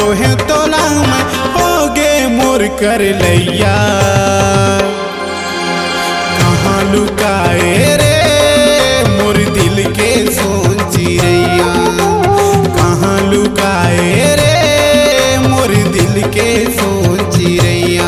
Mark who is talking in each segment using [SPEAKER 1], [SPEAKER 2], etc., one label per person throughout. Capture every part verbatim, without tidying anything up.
[SPEAKER 1] जो है तोला मैं होगे मोर कर लैया। कहाँ लुकाए रे मोर दिल के सोन चिरैया, कहाँ लुकाए रे मोर दिल के सोन चिरैया।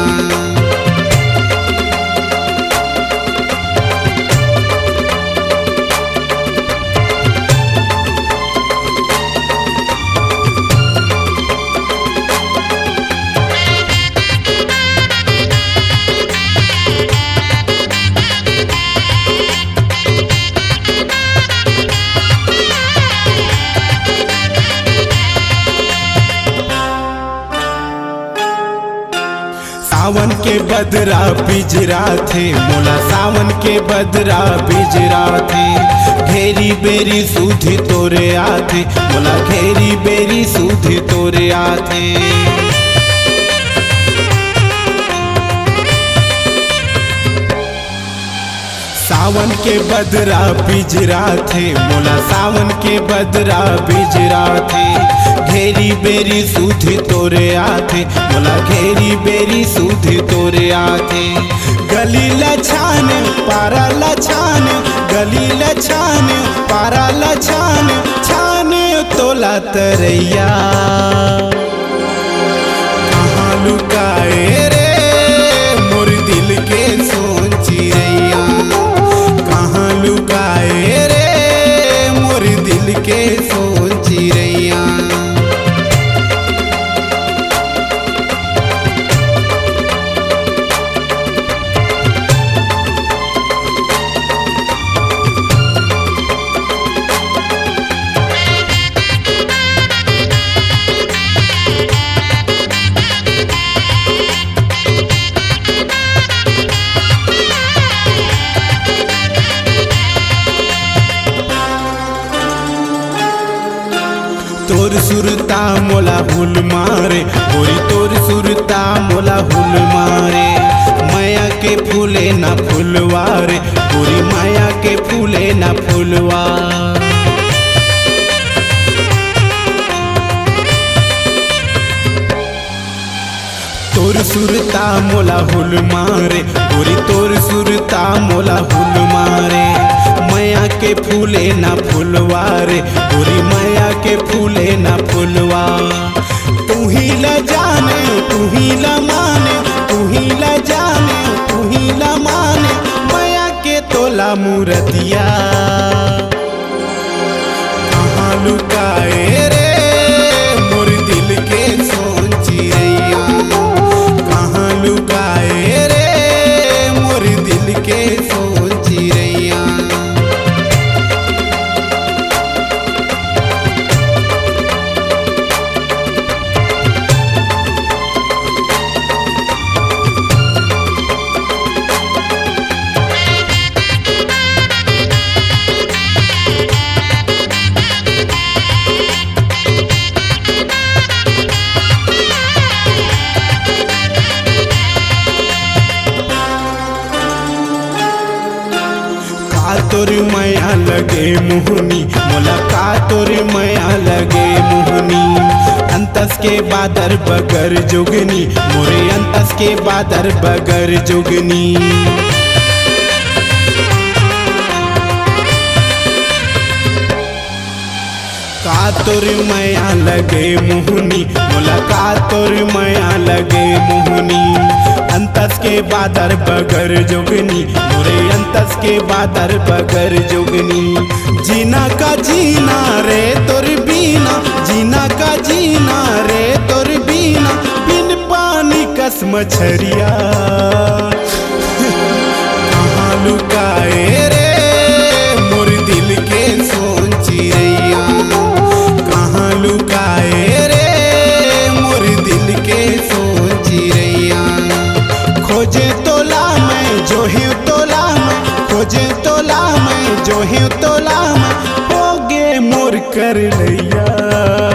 [SPEAKER 1] सावन के बदरा बिजरा थे मोला, सावन के बदरा बिजरा थे। घेरी बेरी सूधी तोरे आथे मोला, घेरी बेरी सूधी तोरे आथे। सावन के बदरा बिजरा थे मोला, सावन के बदरा बिजरा थे। घेरी बेरी सूधी तोरे आथे मोला, घेरी बेरी सूधी तोरे आथे। गली लछान पारा लछान, गली लछान पारा लछान, छान तोला तरैया। कहाँ लुकाए रे मोर दिल के सोन चिरैया, कहाँ लुकाए रे मोर दिल के सोन चिरैया। तोर सुरता मोला हुल मारे गोरी, तोर सुरता मोला हुल मारे। माया के फूले ना फुलवारे गोरी, माया के फूले ना फुलवा। तोर सुरता मोला हुल मारे गोरी, तोर सुरता मोला हुल मारे। माया के फूले ना फुलवारे गोरी, माया के फूले ना फुलवा। तू ही ला जाने तू ही ला माने, तू ही ला जाने तू ही ला माने। माया के तोला मूर्तिया, कहाँ लुकाए रे मोर दिल के सोन चिरैया, कहाँ लुकाए रे मोर दिल के सोन चिरैया। तोर माया लगे मोहनी मोला, का तोर माया लगे मोहनी। अंतस के बादर बगर जोगनी मोरे, अंतस के बादर बगर जोगनी। का तोर माया लगे मोहनी मोला, का तोर माया लगे मोहनी। अंतस के बादर बगर जोगनी मोरे, अंतस के बादर बगर जोगनी। जीना का जीना रे तोर बीना, जीना का जीना रे तोर बीना। बिन पानी कस मछरिया, कहाँ लुकाए रे मोर दिल के सोन चिरैया, कहाँ लुकाए रे मोर दिल के सोन चिरैया। खोजे तोला मैं जो है तोला मैं, खोजे तोला मैं जो है तोला मैं। होगे मोर कर लैया।